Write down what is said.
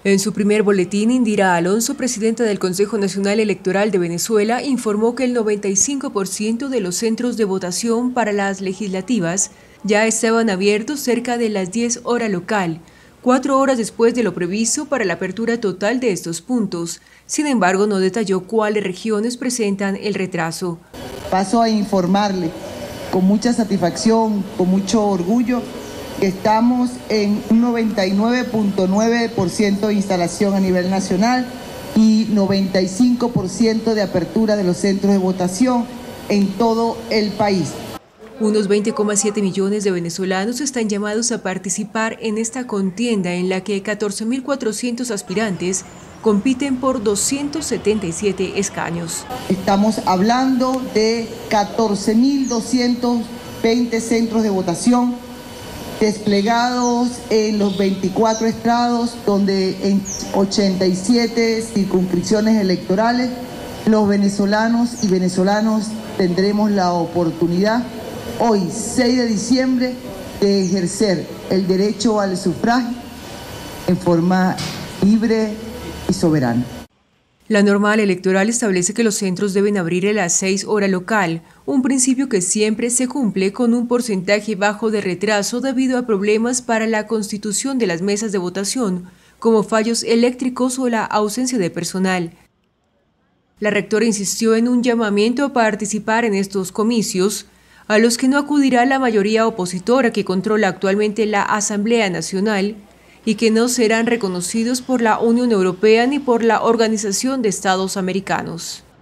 En su primer boletín, Indira Alonso, presidenta del Consejo Nacional Electoral de Venezuela, informó que el 95% de los centros de votación para las legislativas ya estaban abiertos cerca de las 10 horas local, 4 horas después de lo previsto para la apertura total de estos puntos. Sin embargo, no detalló cuáles regiones presentan el retraso. Paso a informarle con mucha satisfacción, con mucho orgullo, que estamos en un 99.9% de instalación a nivel nacional y 95% de apertura de los centros de votación en todo el país. Unos 20,7 millones de venezolanos están llamados a participar en esta contienda en la que 14.400 aspirantes compiten por 277 escaños. Estamos hablando de 14.220 centros de votación desplegados en los 24 estados, donde en 87 circunscripciones electorales los venezolanos y venezolanas tendremos la oportunidad hoy, 6 de diciembre, de ejercer el derecho al sufragio en forma libre y soberana. La norma electoral establece que los centros deben abrir a las 6 horas local, un principio que siempre se cumple con un porcentaje bajo de retraso debido a problemas para la constitución de las mesas de votación, como fallos eléctricos o la ausencia de personal. La rectora insistió en un llamamiento a participar en estos comicios, a los que no acudirá la mayoría opositora que controla actualmente la Asamblea Nacional y que no serán reconocidos por la Unión Europea ni por la Organización de Estados Americanos.